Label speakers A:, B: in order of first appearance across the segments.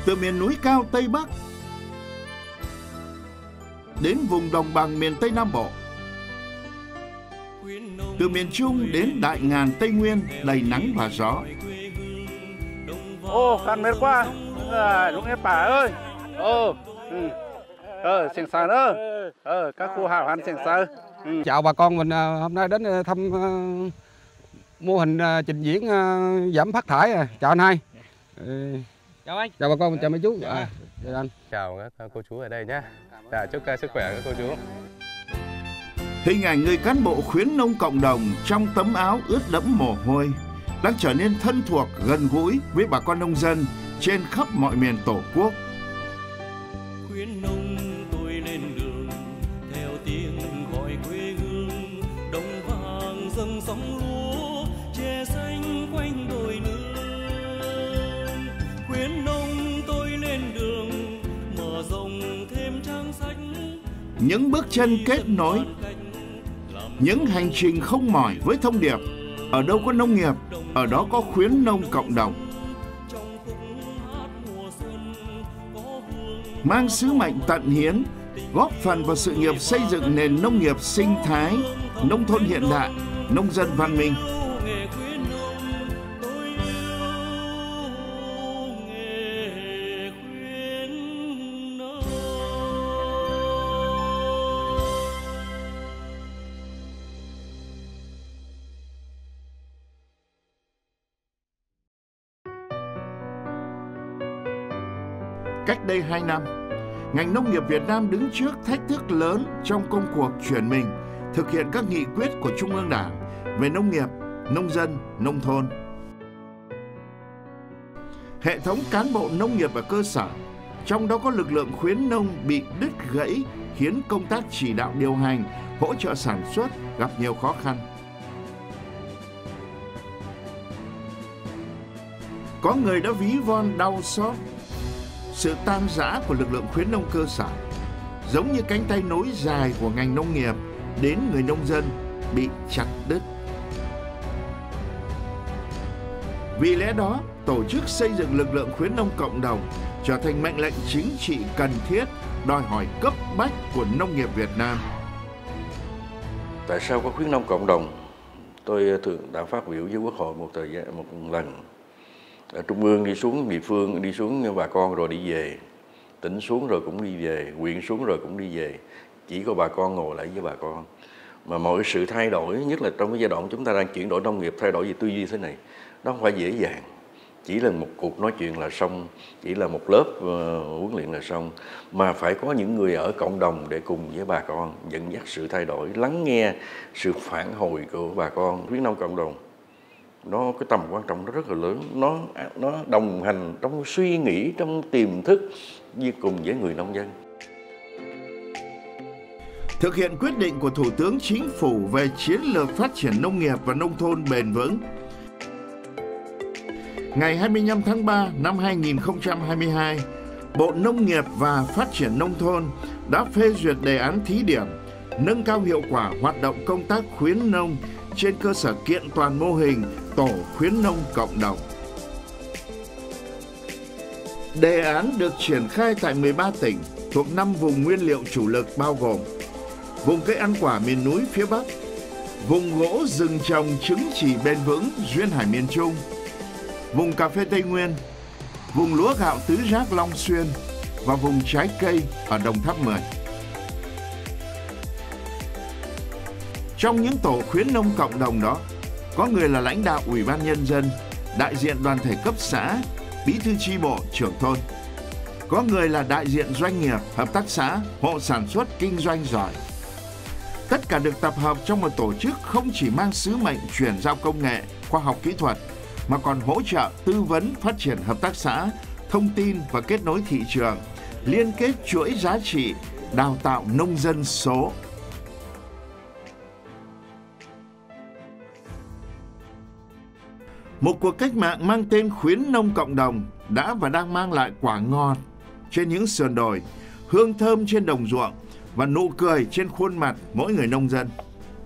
A: Từ miền núi cao Tây Bắc đến vùng đồng bằng miền Tây Nam Bộ, từ miền Trung đến đại ngàn Tây Nguyên đầy nắng và gió.
B: Khăn mệt quá, lúc em bà ơi. Seng sờ đó. Các khu hào hán seng sờ.
C: Chào bà con mình, hôm nay đến thăm mô hình trình diễn giảm phát thải. Chào anh hai.
D: Chào anh.
C: Chào bà con, chào mấy chú. Chào anh.
E: Chào các cô chú ở đây nhé. Chúc sức khỏe các cô chú.
A: Hình ảnh người cán bộ khuyến nông cộng đồng trong tấm áo ướt đẫm mồ hôi đang trở nên thân thuộc, gần gũi với bà con nông dân trên khắp mọi miền Tổ quốc.
F: Khuyến nông tôi lên đường theo tiếng gọi quê hương, đồng vàng dâng sóng lúa, che xanh quanh đồi nương. Khuyến nông tôi lên đường mở rộng thêm trang sách.
A: Những bước chân kết nối, những hành trình không mỏi với thông điệp ở đâu có nông nghiệp, ở đó có khuyến nông cộng đồng. Mang sứ mệnh tận hiến, góp phần vào sự nghiệp xây dựng nền nông nghiệp sinh thái, nông thôn hiện đại, nông dân văn minh. Cách đây 2 năm, ngành nông nghiệp Việt Nam đứng trước thách thức lớn trong công cuộc chuyển mình, thực hiện các nghị quyết của Trung ương Đảng về nông nghiệp, nông dân, nông thôn. Hệ thống cán bộ nông nghiệp ở cơ sở, trong đó có lực lượng khuyến nông bị đứt gãy, khiến công tác chỉ đạo điều hành, hỗ trợ sản xuất gặp nhiều khó khăn. Có người đã ví von đau xót sự tan rã của lực lượng khuyến nông cơ sở, giống như cánh tay nối dài của ngành nông nghiệp đến người nông dân bị chặt đứt. Vì lẽ đó, tổ chức xây dựng lực lượng khuyến nông cộng đồng trở thành mệnh lệnh chính trị cần thiết, đòi hỏi cấp bách của nông nghiệp Việt Nam.
G: Tại sao có khuyến nông cộng đồng? Tôi thường đã phát biểu với Quốc hội một lần. Ở trung ương đi xuống địa phương, đi xuống bà con rồi đi về, tỉnh xuống rồi cũng đi về, huyện xuống rồi cũng đi về, chỉ có bà con ngồi lại với bà con. Mà mọi sự thay đổi, nhất là trong cái giai đoạn chúng ta đang chuyển đổi nông nghiệp, thay đổi về tư duy thế này, nó không phải dễ dàng. Chỉ là một cuộc nói chuyện là xong, chỉ là một lớp huấn luyện là xong, mà phải có những người ở cộng đồng để cùng với bà con dẫn dắt sự thay đổi, lắng nghe sự phản hồi của bà con. Khuyến nông cộng đồng nó cái tầm quan trọng nó rất là lớn, nó đồng hành trong suy nghĩ, trong tiềm thức cùng với người nông dân.
A: Thực hiện quyết định của Thủ tướng Chính phủ về chiến lược phát triển nông nghiệp và nông thôn bền vững, ngày 25 tháng 3 năm 2022, Bộ Nông nghiệp và Phát triển Nông thôn đã phê duyệt đề án thí điểm nâng cao hiệu quả hoạt động công tác khuyến nông trên cơ sở kiện toàn mô hình tổ khuyến nông cộng đồng. Đề án được triển khai tại 13 tỉnh thuộc 5 vùng nguyên liệu chủ lực bao gồm vùng cây ăn quả miền núi phía Bắc, vùng gỗ rừng trồng chứng chỉ bền vững duyên hải miền Trung, vùng cà phê Tây Nguyên, vùng lúa gạo tứ giác Long Xuyên và vùng trái cây ở Đồng Tháp 10. Trong những tổ khuyến nông cộng đồng đó, có người là lãnh đạo Ủy ban Nhân dân, đại diện đoàn thể cấp xã, bí thư chi bộ, trưởng thôn. Có người là đại diện doanh nghiệp, hợp tác xã, hộ sản xuất, kinh doanh giỏi. Tất cả được tập hợp trong một tổ chức không chỉ mang sứ mệnh chuyển giao công nghệ, khoa học kỹ thuật, mà còn hỗ trợ tư vấn phát triển hợp tác xã, thông tin và kết nối thị trường, liên kết chuỗi giá trị, đào tạo nông dân số. Một cuộc cách mạng mang tên khuyến nông cộng đồng đã và đang mang lại quả ngọt trên những sườn đồi, hương thơm trên đồng ruộng và nụ cười trên khuôn mặt mỗi người nông dân.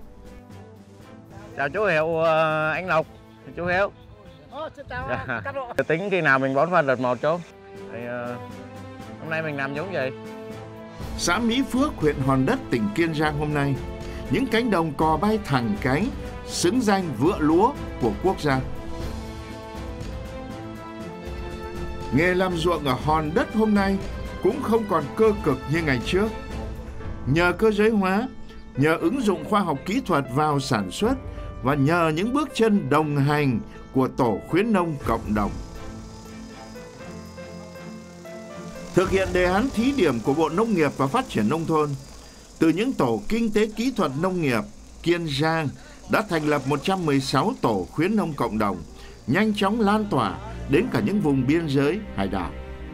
B: Chào chú Hiệu, anh Lộc, chú Hiếu. Tính khi nào mình bón phân đợt 1 chú?
D: Thì, hôm nay mình làm giống gì?
A: Xã Mỹ Phước, huyện Hòn Đất, tỉnh Kiên Giang hôm nay, những cánh đồng cò bay thẳng cánh, xứng danh vựa lúa của quốc gia. Nghề làm ruộng ở Hòn Đất hôm nay cũng không còn cơ cực như ngày trước. Nhờ cơ giới hóa, nhờ ứng dụng khoa học kỹ thuật vào sản xuất và nhờ những bước chân đồng hành của tổ khuyến nông cộng đồng. Thực hiện đề án thí điểm của Bộ Nông nghiệp và Phát triển Nông thôn, từ những tổ kinh tế kỹ thuật nông nghiệp, Kiên Giang đã thành lập 116 tổ khuyến nông cộng đồng, nhanh chóng lan tỏa đến cả những vùng biên giới, hải đảo.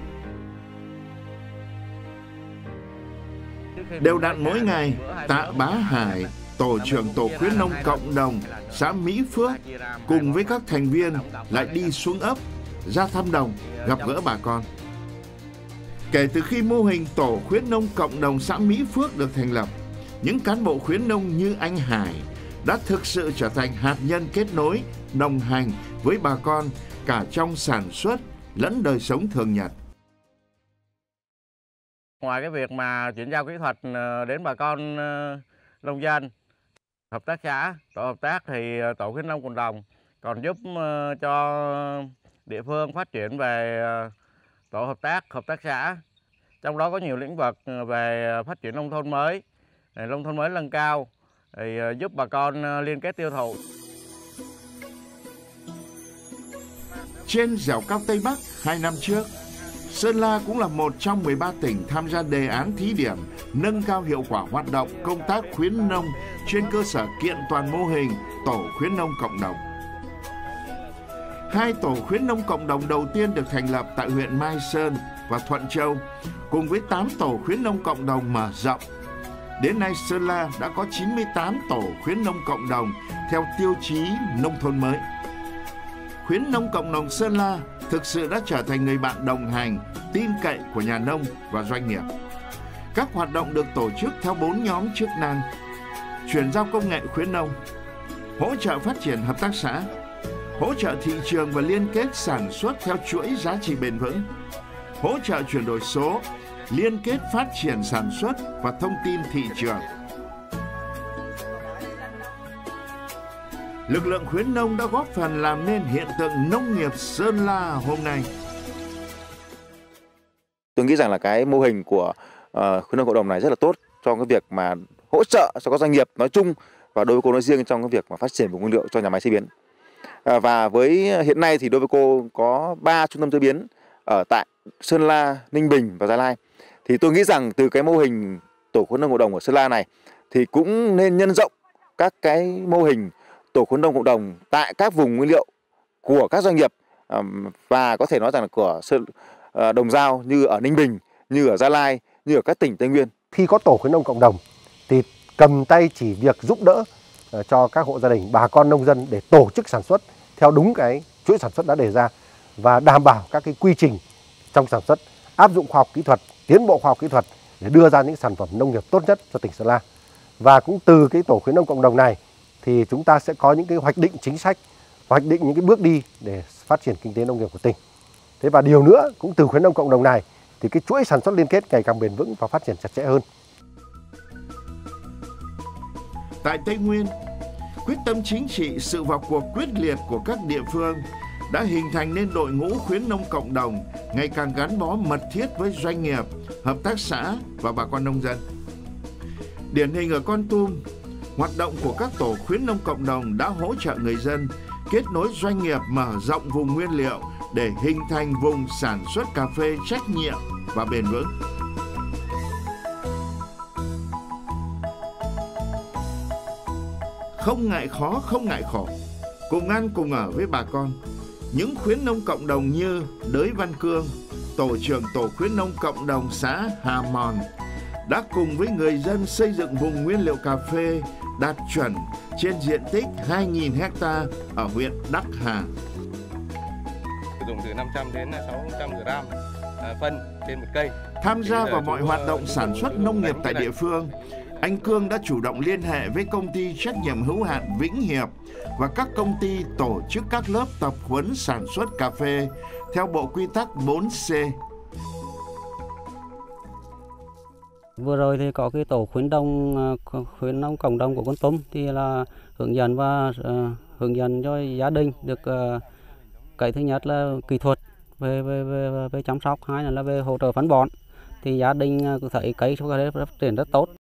A: Đều đặn mỗi ngày, Tạ Bá Hải, tổ trưởng tổ khuyến nông cộng đồng xã Mỹ Phước cùng với các thành viên lại đi xuống ấp, ra thăm đồng, gặp gỡ bà con. Kể từ khi mô hình tổ khuyến nông cộng đồng xã Mỹ Phước được thành lập, những cán bộ khuyến nông như anh Hải đã thực sự trở thành hạt nhân kết nối, đồng hành với bà con cả trong sản xuất lẫn đời sống thường nhật.
D: Ngoài cái việc mà chuyển giao kỹ thuật đến bà con nông dân, hợp tác xã, tổ hợp tác thì tổ khuyến nông cộng đồng còn giúp cho địa phương phát triển về tổ hợp tác xã. Trong đó có nhiều lĩnh vực về phát triển nông thôn mới nâng cao, thì giúp bà con liên kết tiêu thụ.
A: Trên dẻo cao Tây Bắc 2 năm trước, Sơn La cũng là một trong 13 tỉnh tham gia đề án thí điểm nâng cao hiệu quả hoạt động công tác khuyến nông trên cơ sở kiện toàn mô hình tổ khuyến nông cộng đồng. 2 tổ khuyến nông cộng đồng đầu tiên được thành lập tại huyện Mai Sơn và Thuận Châu, cùng với 8 tổ khuyến nông cộng đồng mở rộng. Đến nay, Sơn La đã có 98 tổ khuyến nông cộng đồng theo tiêu chí nông thôn mới. Khuyến nông cộng đồng Sơn La thực sự đã trở thành người bạn đồng hành, tin cậy của nhà nông và doanh nghiệp. Các hoạt động được tổ chức theo 4 nhóm chức năng: chuyển giao công nghệ khuyến nông, hỗ trợ phát triển hợp tác xã, hỗ trợ thị trường và liên kết sản xuất theo chuỗi giá trị bền vững, hỗ trợ chuyển đổi số, liên kết phát triển sản xuất và thông tin thị trường. Lực lượng khuyến nông đã góp phần làm nên hiện tượng nông nghiệp Sơn La hôm nay.
H: Tôi nghĩ rằng là cái mô hình của khuyến nông cộng đồng này rất là tốt trong cái việc mà hỗ trợ cho các doanh nghiệp nói chung và đối với cô nói riêng trong cái việc mà phát triển vùng nguyên liệu cho nhà máy chế biến. Và với hiện nay thì đối với cô có 3 trung tâm chế biến ở tại Sơn La, Ninh Bình và Gia Lai. Thì tôi nghĩ rằng từ cái mô hình tổ khuyến nông cộng đồng ở Sơn La này thì cũng nên nhân rộng các cái mô hình tổ khuyến nông cộng đồng tại các vùng nguyên liệu của các doanh nghiệp, và có thể nói rằng là của Đồng Dao, như ở Ninh Bình, như ở Gia Lai, như ở các tỉnh Tây Nguyên.
I: Khi có tổ khuyến nông cộng đồng thì cầm tay chỉ việc giúp đỡ cho các hộ gia đình, bà con nông dân để tổ chức sản xuất theo đúng cái chuỗi sản xuất đã đề ra và đảm bảo các cái quy trình trong sản xuất, áp dụng khoa học kỹ thuật, tiến bộ khoa học kỹ thuật để đưa ra những sản phẩm nông nghiệp tốt nhất cho tỉnh Sơn La. Và cũng từ cái tổ khuyến nông cộng đồng này thì chúng ta sẽ có những cái hoạch định chính sách, hoạch định những cái bước đi để phát triển kinh tế nông nghiệp của tỉnh. Thế và điều nữa, cũng từ khuyến nông cộng đồng này thì cái chuỗi sản xuất liên kết ngày càng bền vững và phát triển chặt chẽ hơn.
A: Tại Tây Nguyên, quyết tâm chính trị, sự vào cuộc quyết liệt của các địa phương đã hình thành nên đội ngũ khuyến nông cộng đồng ngày càng gắn bó mật thiết với doanh nghiệp, hợp tác xã và bà con nông dân. Điển hình ở Kon Tum, hoạt động của các tổ khuyến nông cộng đồng đã hỗ trợ người dân kết nối doanh nghiệp mở rộng vùng nguyên liệu để hình thành vùng sản xuất cà phê trách nhiệm và bền vững. Không ngại khó, không ngại khổ, cùng ăn cùng ở với bà con, những khuyến nông cộng đồng như Đới Văn Cương, tổ trưởng tổ khuyến nông cộng đồng xã Hà Mòn, đã cùng với người dân xây dựng vùng nguyên liệu cà phê đạt chuẩn trên diện tích 2.000 ha ở huyện Đắc Hà.
E: Sử dụng từ 500 đến 600 gram phân trên một cây.
A: Tham gia vào mọi hoạt động sản xuất nông nghiệp tại địa phương, anh Cương đã chủ động liên hệ với công ty trách nhiệm hữu hạn Vĩnh Hiệp và các công ty tổ chức các lớp tập huấn sản xuất cà phê theo bộ quy tắc 4C.
J: Vừa rồi thì có cái tổ khuyến nông cộng đồng của Kon Tum thì là hướng dẫn cho gia đình được cái thứ nhất là kỹ thuật về chăm sóc, hai là về hỗ trợ phân bón, thì gia đình thấy cây phát triển rất tốt.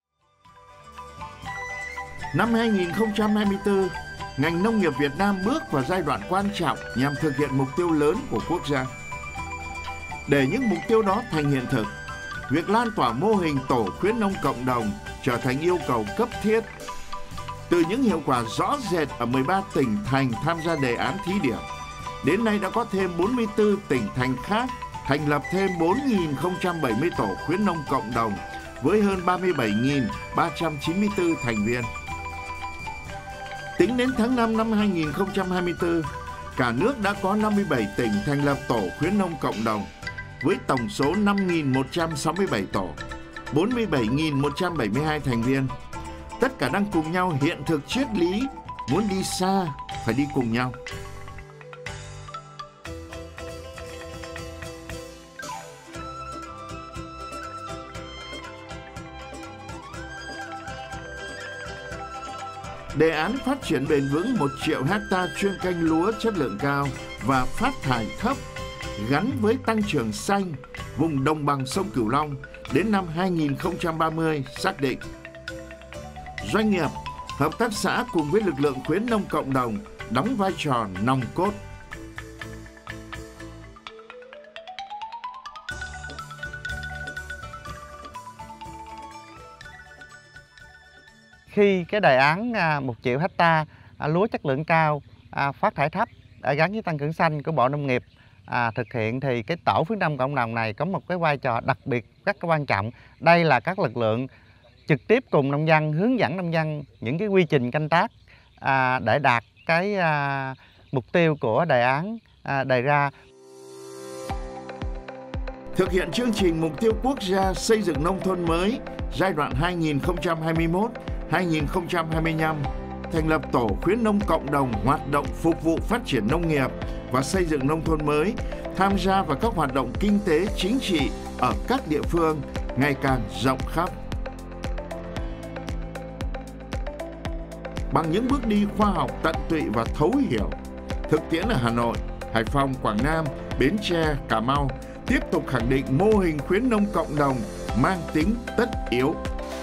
A: Năm 2024, ngành nông nghiệp Việt Nam bước vào giai đoạn quan trọng nhằm thực hiện mục tiêu lớn của quốc gia. Để những mục tiêu đó thành hiện thực, việc lan tỏa mô hình tổ khuyến nông cộng đồng trở thành yêu cầu cấp thiết. Từ những hiệu quả rõ rệt ở 13 tỉnh thành tham gia đề án thí điểm, đến nay đã có thêm 44 tỉnh thành khác thành lập thêm 4.070 tổ khuyến nông cộng đồng với hơn 37.394 thành viên. Tính đến tháng 5 năm 2024, cả nước đã có 57 tỉnh thành lập tổ khuyến nông cộng đồng với tổng số 5.167 tổ, 47.172 thành viên. Tất cả đang cùng nhau hiện thực triết lý, muốn đi xa phải đi cùng nhau. Đề án phát triển bền vững 1 triệu hecta chuyên canh lúa chất lượng cao và phát thải thấp gắn với tăng trưởng xanh vùng đồng bằng sông Cửu Long đến năm 2030 xác định. Doanh nghiệp, hợp tác xã cùng với lực lượng khuyến nông cộng đồng đóng vai trò nòng cốt.
K: Khi cái đề án 1 triệu hecta lúa chất lượng cao, phát thải thấp gắn với tăng trưởng xanh của Bộ Nông nghiệp thực hiện, thì cái tổ khuyến nông cộng đồng này có một cái vai trò đặc biệt rất quan trọng. Đây là các lực lượng trực tiếp cùng nông dân, hướng dẫn nông dân những cái quy trình canh tác để đạt cái mục tiêu của đề án đề ra.
A: Thực hiện chương trình mục tiêu quốc gia xây dựng nông thôn mới giai đoạn 2021-2025, thành lập tổ khuyến nông cộng đồng hoạt động phục vụ phát triển nông nghiệp và xây dựng nông thôn mới, tham gia vào các hoạt động kinh tế chính trị ở các địa phương ngày càng rộng khắp. Bằng những bước đi khoa học tận tụy và thấu hiểu, thực tiễn ở Hà Nội, Hải Phòng, Quảng Nam, Bến Tre, Cà Mau tiếp tục khẳng định mô hình khuyến nông cộng đồng mang tính tất yếu.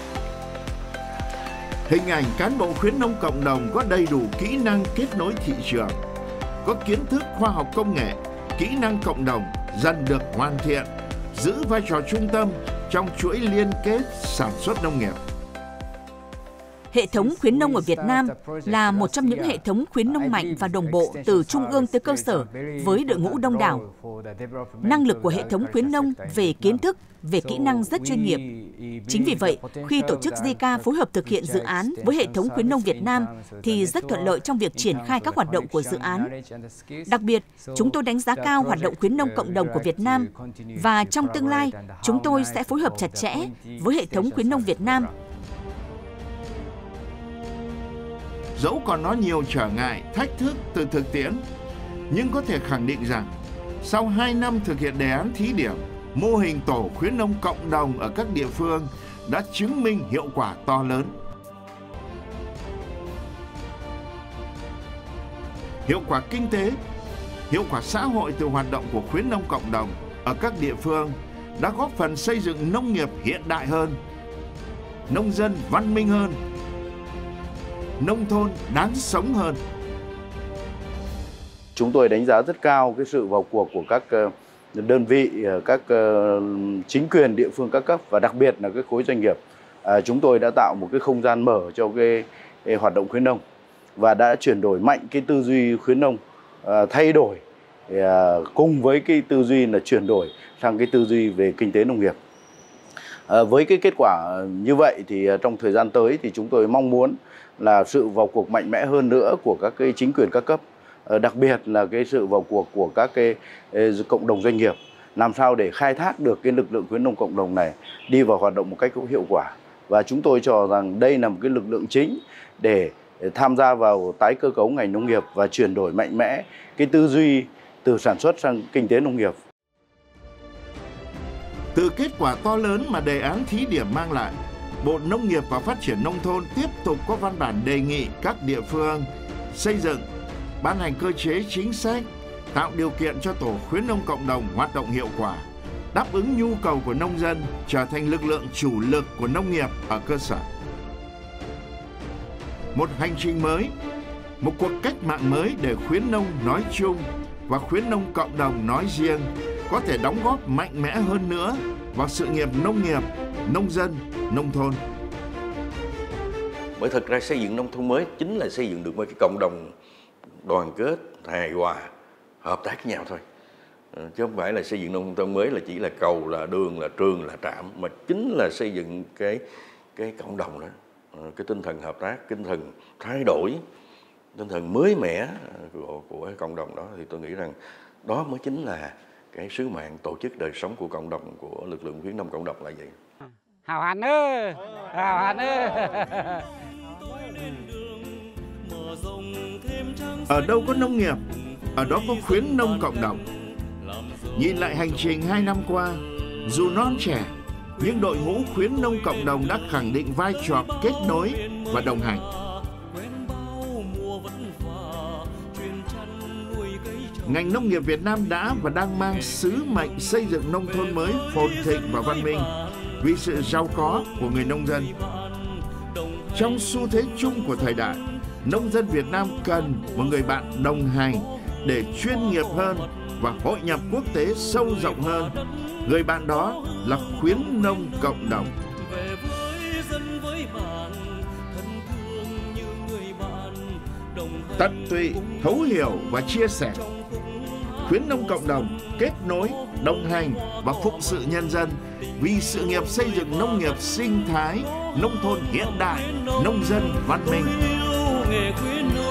A: Hình ảnh cán bộ khuyến nông cộng đồng có đầy đủ kỹ năng kết nối thị trường, có kiến thức khoa học công nghệ, kỹ năng cộng đồng dần được hoàn thiện, giữ vai trò trung tâm trong chuỗi liên kết sản xuất nông nghiệp.
L: Hệ thống khuyến nông ở Việt Nam là một trong những hệ thống khuyến nông mạnh và đồng bộ từ trung ương tới cơ sở với đội ngũ đông đảo. Năng lực của hệ thống khuyến nông về kiến thức, về kỹ năng rất chuyên nghiệp. Chính vì vậy, khi tổ chức JICA phối hợp thực hiện dự án với hệ thống khuyến nông Việt Nam thì rất thuận lợi trong việc triển khai các hoạt động của dự án. Đặc biệt, chúng tôi đánh giá cao hoạt động khuyến nông cộng đồng của Việt Nam và trong tương lai, chúng tôi sẽ phối hợp chặt chẽ với hệ thống khuyến nông Việt Nam.
A: Dẫu còn có nhiều trở ngại, thách thức từ thực tiễn, nhưng có thể khẳng định rằng sau 2 năm thực hiện đề án thí điểm, mô hình tổ khuyến nông cộng đồng ở các địa phương đã chứng minh hiệu quả to lớn. Hiệu quả kinh tế, hiệu quả xã hội từ hoạt động của khuyến nông cộng đồng ở các địa phương đã góp phần xây dựng nông nghiệp hiện đại hơn, nông dân văn minh hơn, nông thôn đáng sống hơn.
M: Chúng tôi đánh giá rất cao cái sự vào cuộc của các đơn vị, các chính quyền địa phương các cấp và đặc biệt là cái khối doanh nghiệp. Chúng tôi đã tạo một cái không gian mở cho cái hoạt động khuyến nông và đã chuyển đổi mạnh cái tư duy khuyến nông, thay đổi cùng với cái tư duy là chuyển đổi sang cái tư duy về kinh tế nông nghiệp. Với cái kết quả như vậy thì trong thời gian tới thì chúng tôi mong muốn là sự vào cuộc mạnh mẽ hơn nữa của các cái chính quyền các cấp, đặc biệt là cái sự vào cuộc của các cái cộng đồng doanh nghiệp, làm sao để khai thác được cái lực lượng khuyến nông cộng đồng này đi vào hoạt động một cách có hiệu quả. Và chúng tôi cho rằng đây là một cái lực lượng chính để tham gia vào tái cơ cấu ngành nông nghiệp và chuyển đổi mạnh mẽ cái tư duy từ sản xuất sang kinh tế nông nghiệp.
A: Từ kết quả to lớn mà đề án thí điểm mang lại, Bộ Nông nghiệp và Phát triển Nông thôn tiếp tục có văn bản đề nghị các địa phương xây dựng, ban hành cơ chế chính sách, tạo điều kiện cho tổ khuyến nông cộng đồng hoạt động hiệu quả, đáp ứng nhu cầu của nông dân, trở thành lực lượng chủ lực của nông nghiệp ở cơ sở. Một hành trình mới, một cuộc cách mạng mới để khuyến nông nói chung và khuyến nông cộng đồng nói riêng có thể đóng góp mạnh mẽ hơn nữa vào sự nghiệp nông nghiệp, nông dân, nông thôn.
G: Bởi thực ra xây dựng nông thôn mới chính là xây dựng được một cái cộng đồng đoàn kết, hài hòa, hợp tác với nhau thôi. Chứ không phải là xây dựng nông thôn mới là chỉ là cầu, là đường, là trường, là trạm, mà chính là xây dựng cái cộng đồng đó, cái tinh thần hợp tác, tinh thần thay đổi, tinh thần mới mẻ của cái cộng đồng đó, thì tôi nghĩ rằng đó mới chính là cái sứ mạng tổ chức đời sống của cộng đồng, của lực lượng khuyến nông cộng đồng là vậy.
C: Hào hán ơi, hào hán ơi.
A: Ở đâu có nông nghiệp, ở đó có khuyến nông cộng đồng. Nhìn lại hành trình 2 năm qua, dù non trẻ, nhưng đội ngũ khuyến nông cộng đồng đã khẳng định vai trò kết nối và đồng hành. Ngành nông nghiệp Việt Nam đã và đang mang sứ mệnh xây dựng nông thôn mới phồn thịnh và văn minh vì sự giàu có của người nông dân. Trong xu thế chung của thời đại, nông dân Việt Nam cần một người bạn đồng hành để chuyên nghiệp hơn và hội nhập quốc tế sâu rộng hơn. Người bạn đó là khuyến nông cộng đồng. Tận tụy, thấu hiểu và chia sẻ. Khuyến nông cộng đồng kết nối, đồng hành và phụng sự nhân dân vì sự nghiệp xây dựng nông nghiệp sinh thái, nông thôn hiện đại, nông dân văn minh.